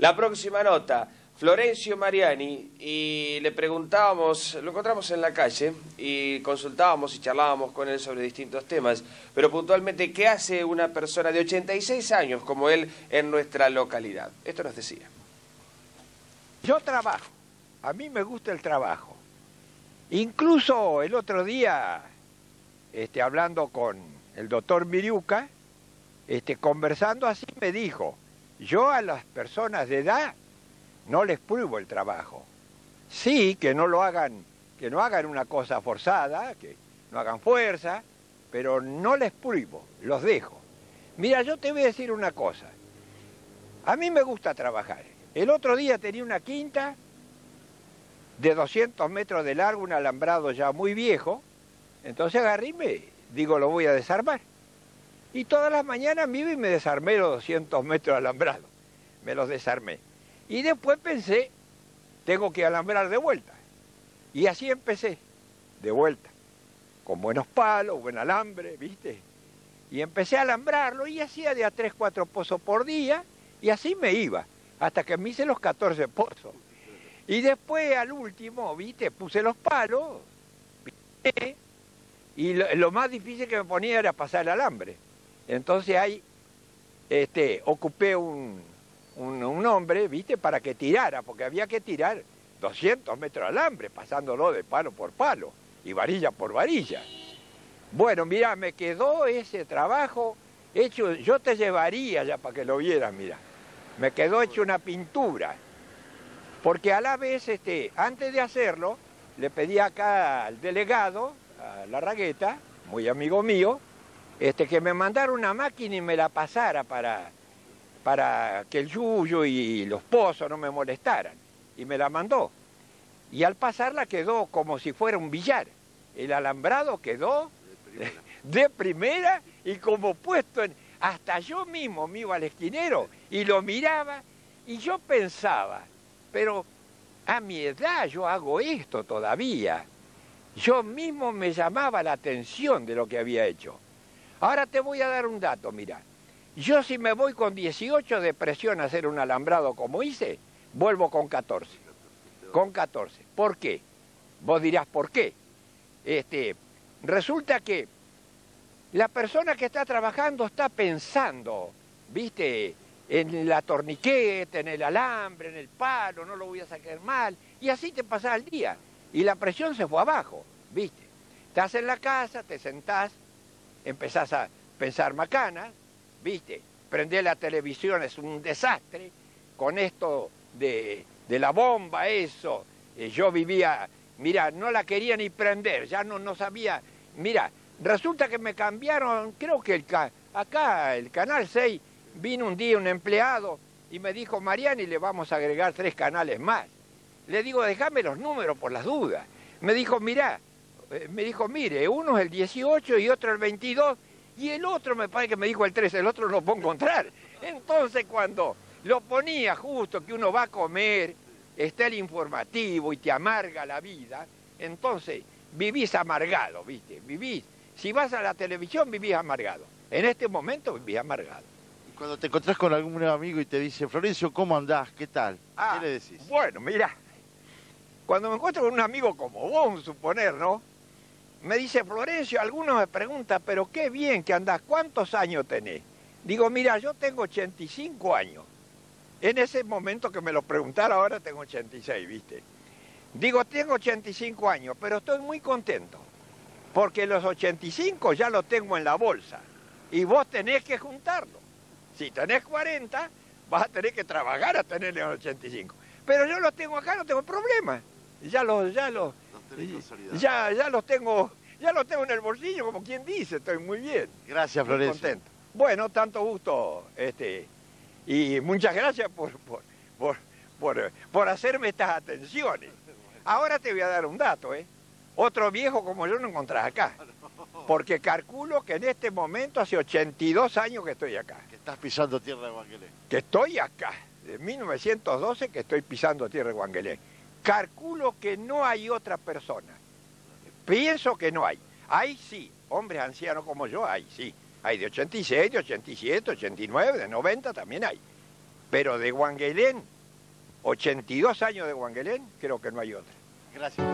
La próxima nota, Florencio Mariani, y le preguntábamos, lo encontramos en la calle y consultábamos y charlábamos con él sobre distintos temas, pero puntualmente, ¿qué hace una persona de 86 años como él en nuestra localidad? Esto nos decía. Yo trabajo, a mí me gusta el trabajo. Incluso el otro día, hablando con el doctor Miriuca, conversando así, me dijo, yo a las personas de edad no les prohíbo el trabajo. Sí, que no lo hagan, que no hagan una cosa forzada, que no hagan fuerza, pero no les prohíbo, los dejo. Mira, yo te voy a decir una cosa. A mí me gusta trabajar. El otro día tenía una quinta de 200 metros de largo, un alambrado ya muy viejo, entonces agarré y me digo, lo voy a desarmar. Y todas las mañanas me iba y me desarmé los 200 metros de alambrado. Me los desarmé. Y después pensé, tengo que alambrar de vuelta. Y así empecé, de vuelta. Con buenos palos, buen alambre, ¿viste? Y empecé a alambrarlo y hacía de a 3, 4 pozos por día. Y así me iba, hasta que me hice los 14 pozos. Y después al último, ¿viste? Puse los palos. ¿Viste? Y lo más difícil que me ponía era pasar el alambre. Entonces ahí ocupé un hombre, ¿viste? Para que tirara, porque había que tirar 200 metros de alambre, pasándolo de palo por palo y varilla por varilla. Bueno, mira, me quedó ese trabajo hecho, yo te llevaría ya para que lo vieras, mira. Me quedó hecho una pintura. Porque a la vez, antes de hacerlo, le pedí acá al delegado, a Larragueta, muy amigo mío, que me mandara una máquina y me la pasara para que el yuyo y los pozos no me molestaran. Y me la mandó. Y al pasarla quedó como si fuera un billar. El alambrado quedó de primera y como puesto en... Hasta yo mismo me iba al esquinero y lo miraba y yo pensaba, pero a mi edad yo hago esto todavía. Yo mismo me llamaba la atención de lo que había hecho. Ahora te voy a dar un dato, mira. Yo si me voy con 18 de presión a hacer un alambrado como hice, vuelvo con 14. Con 14. ¿Por qué? Vos dirás, ¿por qué? Resulta que la persona que está trabajando está pensando, ¿viste? En la torniqueta, en el alambre, en el palo, no lo voy a sacar mal. Y así te pasa el día. Y la presión se fue abajo, ¿viste? Estás en la casa, te sentás, empezás a pensar macanas, ¿viste? Prendés la televisión, es un desastre. Con esto de la bomba, eso. Yo vivía, mira, no la quería ni prender, ya no sabía. Mira, resulta que me cambiaron, creo que acá el Canal 6, vino un día un empleado y me dijo, Mariani, le vamos a agregar 3 canales más. Le digo, déjame los números por las dudas. Me dijo, mirá, mire, uno es el 18 y otro el 22, y el otro me parece que me dijo el 13, el otro no lo puedo encontrar. Entonces cuando lo ponía justo que uno va a comer, está el informativo y te amarga la vida, entonces vivís amargado, ¿viste? Vivís, si vas a la televisión vivís amargado. En este momento vivís amargado. Y cuando te encontrás con algún amigo y te dice, Florencio, ¿cómo andás? ¿Qué tal? ¿Qué le decís? Bueno, mira, cuando me encuentro con un amigo como vos, suponer, ¿no? Me dice, Florencio, algunos me preguntan, pero qué bien que andás, ¿cuántos años tenés? Digo, mira, yo tengo 85 años. En ese momento que me lo preguntara, ahora tengo 86, ¿viste? Digo, tengo 85 años, pero estoy muy contento, porque los 85 ya los tengo en la bolsa, y vos tenés que juntarlo. Si tenés 40, vas a tener que trabajar a tener los 85. Pero yo los tengo acá, no tengo problema. Ya los tengo en el bolsillo, como quien dice, estoy muy bien. Gracias, Florencio. Muy contento. Bueno, tanto gusto, y muchas gracias por hacerme estas atenciones. Ahora te voy a dar un dato, Otro viejo como yo no encontrás acá. Porque calculo que en este momento hace 82 años que estoy acá. Que estás pisando tierra de Guanguelén. Que estoy acá, de 1912 que estoy pisando tierra de Guanguelén. Calculo que no hay otra persona. Pienso que no hay. Hay sí, hombres ancianos como yo, hay sí. Hay de 86, de 87, 89, de 90 también hay. Pero de Wangelén, 82 años de Wangelén, creo que no hay otra. Gracias.